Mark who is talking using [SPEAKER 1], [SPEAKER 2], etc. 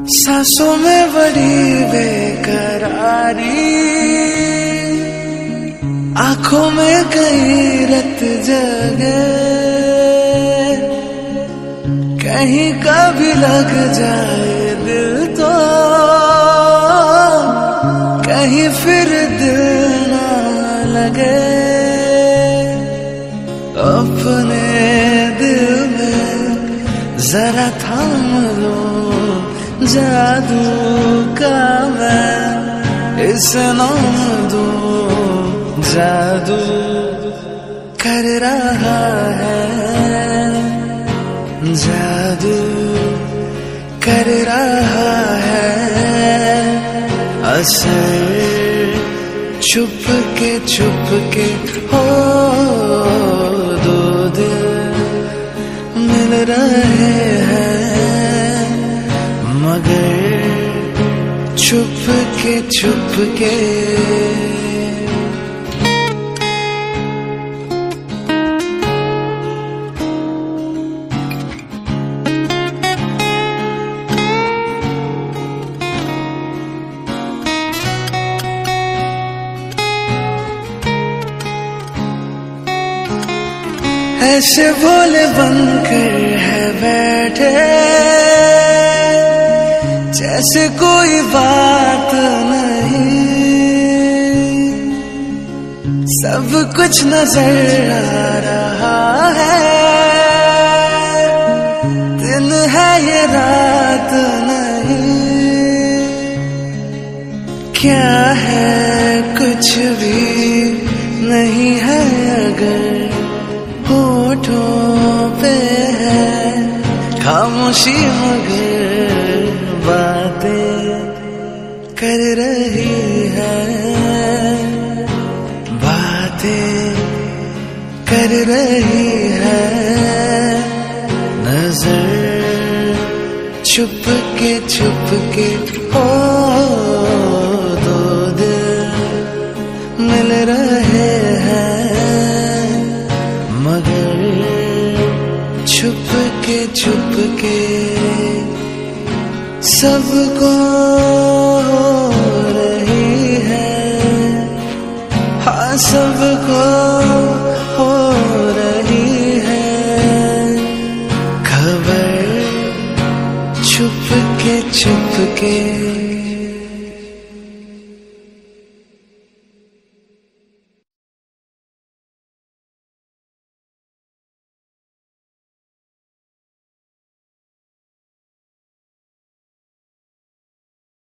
[SPEAKER 1] सांसों में बड़ी बेकरारी, आंखों में कई रत जगे, कहीं कभी लग जाए दिल तो कहीं फिर दिल ना लगे। अपने दिल में जरा थाम लो जादू का मैं इसे नाम दूं, जादू कर रहा है, जादू कर रहा है असर। छुप के हो दो दिल मिल रहे हैं, मगर छुप के ऐसे भोले बनकर है बैठे जैसे कोई बात नहीं, सब कुछ नजर आ रहा है, दिन है ये रात नहीं। क्या है कुछ भी नहीं है अगर होठों पे है खामोशी, मगर बातें कर रही है, बातें कर रही है नजर। छुप के हो दो दिल मिल रहे हैं, मगर छुप के सबको हो रही है, हाँ सबको हो रही है खबर। छुप के